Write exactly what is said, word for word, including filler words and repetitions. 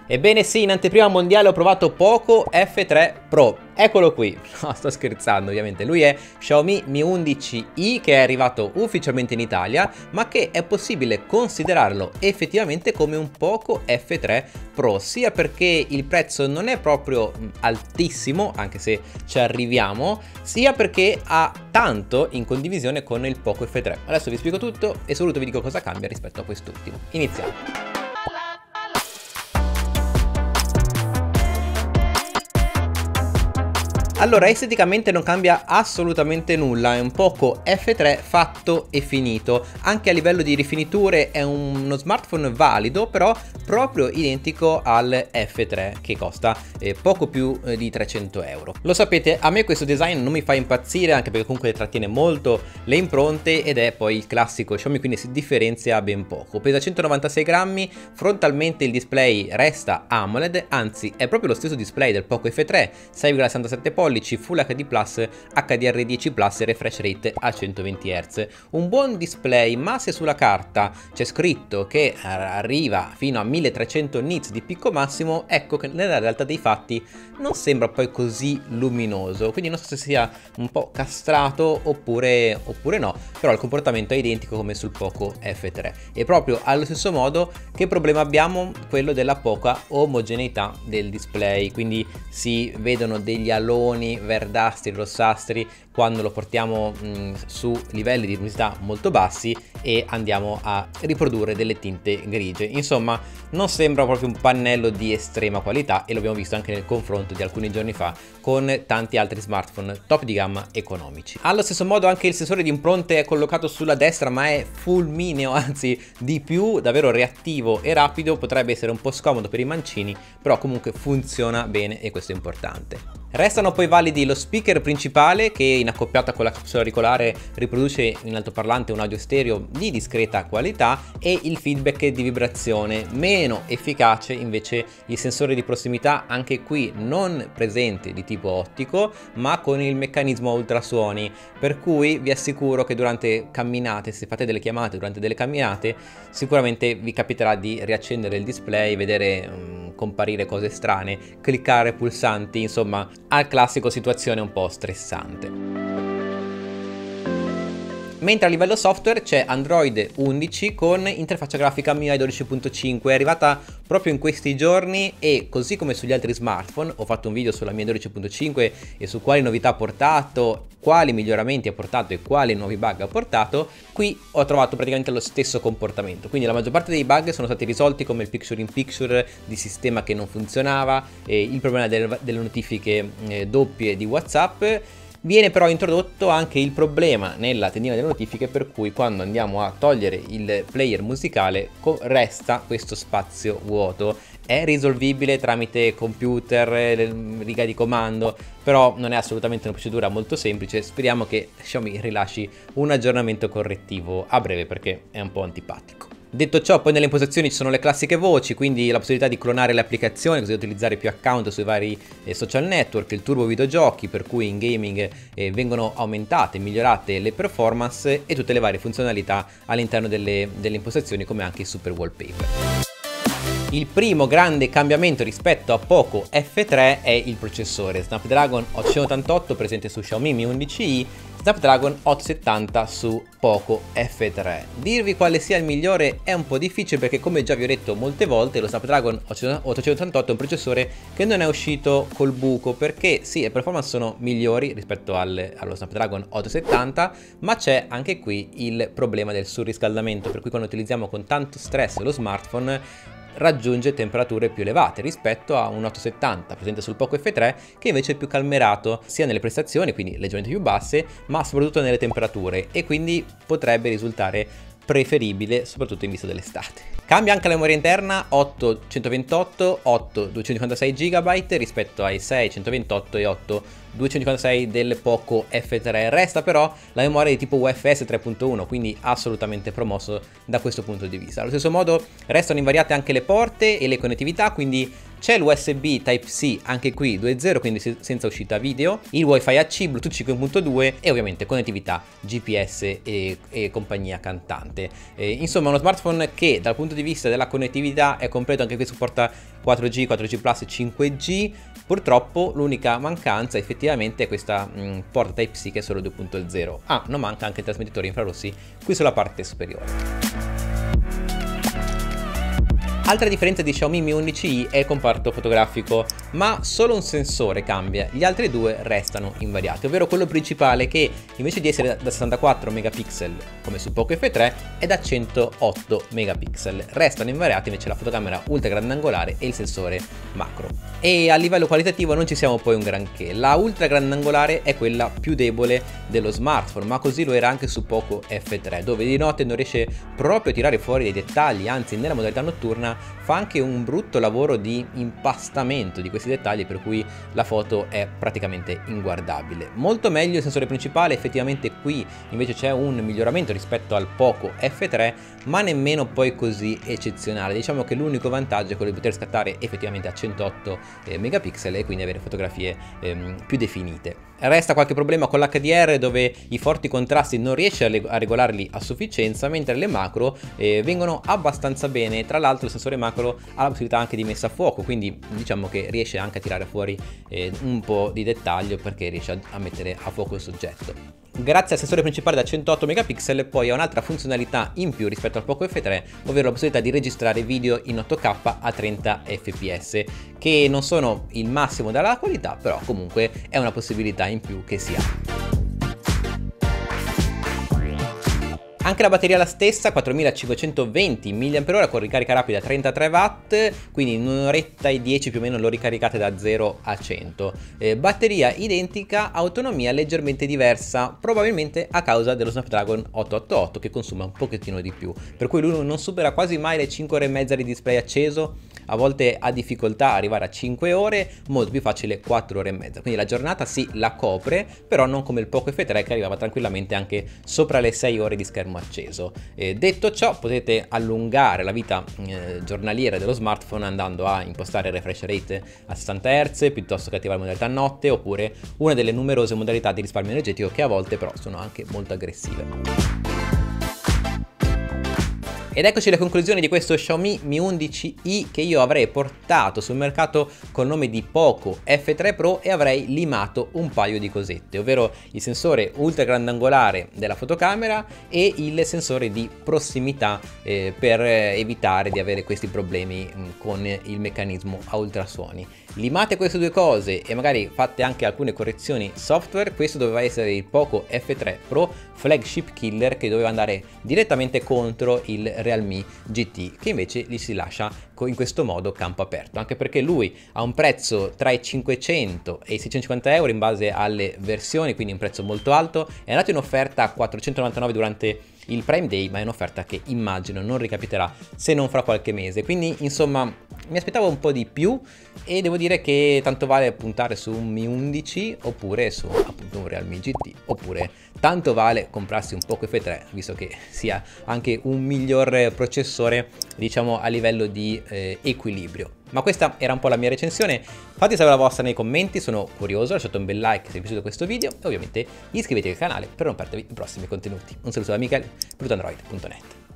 Ebbene sì, in anteprima mondiale ho provato Poco F tre Pro. Eccolo qui. No, sto scherzando ovviamente. Lui è Xiaomi Mi undici i, che è arrivato ufficialmente in Italia, ma che è possibile considerarlo effettivamente come un Poco F tre Pro, sia perché il prezzo non è proprio altissimo, anche se ci arriviamo, sia perché ha tanto in condivisione con il Poco F tre. Adesso vi spiego tutto e soprattutto vi dico cosa cambia rispetto a quest'ultimo. Iniziamo. Allora, esteticamente non cambia assolutamente nulla, è un Poco F tre fatto e finito. Anche a livello di rifiniture è uno smartphone valido, però proprio identico al F tre, che costa eh, poco più eh, di trecento euro. Lo sapete, a me questo design non mi fa impazzire, anche perché comunque trattiene molto le impronte ed è poi il classico Xiaomi, quindi si differenzia ben poco. Pesa centonovantasei grammi, frontalmente il display resta AMOLED, anzi è proprio lo stesso display del Poco F tre, sei virgola sessantasette pollici, Full H D plus, H D R dieci plus e refresh rate a centoventi hertz. Un buon display, ma se sulla carta c'è scritto che arriva fino a milletrecento nits di picco massimo, ecco che nella realtà dei fatti non sembra poi così luminoso, quindi non so se sia un po' castrato oppure, oppure no, però il comportamento è identico come sul Poco F tre. E proprio allo stesso modo, che problema abbiamo? Quello della poca omogeneità del display, quindi si vedono degli aloni verdastri, rossastri quando lo portiamo mh, su livelli di luminosità molto bassi e andiamo a riprodurre delle tinte grigie. Insomma, non sembra proprio un pannello di estrema qualità, e lo abbiamo visto anche nel confronto di alcuni giorni fa con tanti altri smartphone top di gamma economici. Allo stesso modo anche il sensore di impronte è collocato sulla destra, ma è fulmineo, anzi di più, davvero reattivo e rapido. Potrebbe essere un po' scomodo per i mancini, però comunque funziona bene e questo è importante. Restano poi validi lo speaker principale, che in accoppiata con la capsula auricolare riproduce in altoparlante un audio stereo di discreta qualità, e il feedback di vibrazione. Meno efficace invece il sensore di prossimità, anche qui non presente di tipo ottico ma con il meccanismo ultrasuoni, per cui vi assicuro che durante camminate, se fate delle chiamate durante delle camminate, sicuramente vi capiterà di riaccendere il display, vedere um, comparire cose strane, cliccare pulsanti, insomma al classico situazione un po' stressante. Mentre a livello software c'è Android undici con interfaccia grafica M I U I dodici punto cinque, è arrivata proprio in questi giorni, e così come sugli altri smartphone ho fatto un video sulla M I U I dodici punto cinque e su quali novità ha portato, quali miglioramenti ha portato e quali nuovi bug ha portato. Qui ho trovato praticamente lo stesso comportamento, quindi la maggior parte dei bug sono stati risolti, come il picture in picture di sistema che non funzionava, e il problema del, delle notifiche eh, doppie di WhatsApp. Viene però introdotto anche il problema nella tendina delle notifiche, per cui quando andiamo a togliere il player musicale resta questo spazio vuoto. È risolvibile tramite computer, riga di comando, però non è assolutamente una procedura molto semplice. Speriamo che Xiaomi rilasci un aggiornamento correttivo a breve, perché è un po' antipatico. Detto ciò, poi nelle impostazioni ci sono le classiche voci, quindi la possibilità di clonare le applicazioni così da utilizzare più account sui vari eh, social network, il turbo videogiochi, per cui in gaming eh, vengono aumentate, migliorate le performance, e tutte le varie funzionalità all'interno delle, delle impostazioni, come anche il super wallpaper. Il primo grande cambiamento rispetto a Poco F tre è il processore Snapdragon ottocentottantotto presente su Xiaomi Mi undici i, Snapdragon ottocentosettanta su Poco F tre. Dirvi quale sia il migliore è un po' difficile, perché come già vi ho detto molte volte, lo Snapdragon ottocentottantotto è un processore che non è uscito col buco, perché sì, le performance sono migliori rispetto al, allo Snapdragon ottocentosettanta, ma c'è anche qui il problema del surriscaldamento, per cui quando utilizziamo con tanto stress lo smartphone raggiunge temperature più elevate rispetto a un ottocentosettanta presente sul Poco F tre, che invece è più calmerato sia nelle prestazioni, quindi leggermente più basse, ma soprattutto nelle temperature, e quindi potrebbe risultare preferibile soprattutto in vista dell'estate. Cambia anche la memoria interna, otto centoventotto, otto duecentocinquantasei giga rispetto ai sei centoventotto e otto duecentocinquantasei del Poco F tre. Resta però la memoria di tipo U F S tre punto uno, quindi assolutamente promosso da questo punto di vista. Allo stesso modo restano invariate anche le porte e le connettività, quindi C'è l'U S B Type-C, anche qui due punto zero, quindi se senza uscita video, il Wi-Fi A C, Bluetooth cinque punto due e ovviamente connettività G P S e, e compagnia cantante. E, insomma, uno smartphone che dal punto di vista della connettività è completo, anche qui supporta quattro G, quattro G plus e cinque G. Purtroppo l'unica mancanza effettivamente è questa mh, porta Type-C che è solo due punto zero. Ah, non manca anche il trasmettitore infrarossi qui sulla parte superiore. Altra differenza di Xiaomi Mi undici i è il comparto fotografico, ma solo un sensore cambia, gli altri due restano invariati, ovvero quello principale che invece di essere da sessantaquattro megapixel come su Poco F tre è da centootto megapixel. Restano invariati invece la fotocamera ultra grandangolare e il sensore macro. E a livello qualitativo non ci siamo poi un granché, la ultra grandangolare è quella più debole dello smartphone, ma così lo era anche su Poco F tre, dove di notte non riesce proprio a tirare fuori dei dettagli, anzi nella modalità notturna fa anche un brutto lavoro di impastamento di questi dettagli, per cui la foto è praticamente inguardabile. Molto meglio il sensore principale, effettivamente qui invece c'è un miglioramento rispetto al Poco F tre, ma nemmeno poi così eccezionale. Diciamo che l'unico vantaggio è quello di poter scattare effettivamente a centootto megapixel e quindi avere fotografie ehm, più definite. Resta qualche problema con l'H D R, dove i forti contrasti non riesce a, a regolarli a sufficienza, mentre le macro eh, vengono abbastanza bene. Tra l'altro il sensore macro ha la possibilità anche di messa a fuoco, quindi diciamo che riesce anche a tirare fuori eh, un po' di dettaglio, perché riesce a, a mettere a fuoco il soggetto. Grazie al sensore principale da centootto megapixel poi ha un'altra funzionalità in più rispetto al Poco F tre, ovvero la possibilità di registrare video in otto K a trenta F P S, che non sono il massimo della qualità, però comunque è una possibilità in più che si ha. Anche la batteria è la stessa, quattromilacinquecentoventi milliamperi ora con ricarica rapida trentatré watt, quindi in un'oretta e dieci più o meno lo ricaricate da zero a cento. Eh, batteria identica, autonomia leggermente diversa, probabilmente a causa dello Snapdragon ottocentottantotto che consuma un pochettino di più, per cui lui non supera quasi mai le cinque ore e mezza di display acceso, a volte ha difficoltà a arrivare a cinque ore, molto più facile quattro ore e mezza, quindi la giornata sì la copre, però non come il Poco F tre che arrivava tranquillamente anche sopra le sei ore di schermo acceso. Eh, detto ciò, potete allungare la vita eh, giornaliera dello smartphone andando a impostare il refresh rate a sessanta hertz piuttosto che attivare la modalità notte, oppure una delle numerose modalità di risparmio energetico che a volte però sono anche molto aggressive. Ed eccoci alle conclusioni di questo Xiaomi Mi undici i che io avrei portato sul mercato col nome di Poco F tre Pro e avrei limato un paio di cosette, ovvero il sensore ultra grandangolare della fotocamera e il sensore di prossimità eh, per evitare di avere questi problemi mh, con il meccanismo a ultrasuoni. Limate queste due cose e magari fate anche alcune correzioni software, questo doveva essere il Poco F tre Pro flagship killer che doveva andare direttamente contro il Realme G T, che invece gli si lascia in questo modo campo aperto, anche perché lui ha un prezzo tra i cinquecento e i seicentocinquanta euro in base alle versioni, quindi un prezzo molto alto. È andato in offerta a quattrocentonovantanove durante il Prime Day, ma è un'offerta che immagino non ricapiterà se non fra qualche mese, quindi insomma mi aspettavo un po' di più e devo dire che tanto vale puntare su un Mi undici oppure su appunto un Realme G T, oppure tanto vale comprarsi un Poco F tre, visto che sia anche un miglior processore, diciamo, a livello di eh, equilibrio. Ma questa era un po' la mia recensione, fate sapere la vostra nei commenti, sono curioso, lasciate un bel like se vi è piaciuto questo video e ovviamente iscrivetevi al canale per non perdervi i prossimi contenuti. Un saluto da Michele, brutoandroid punto net.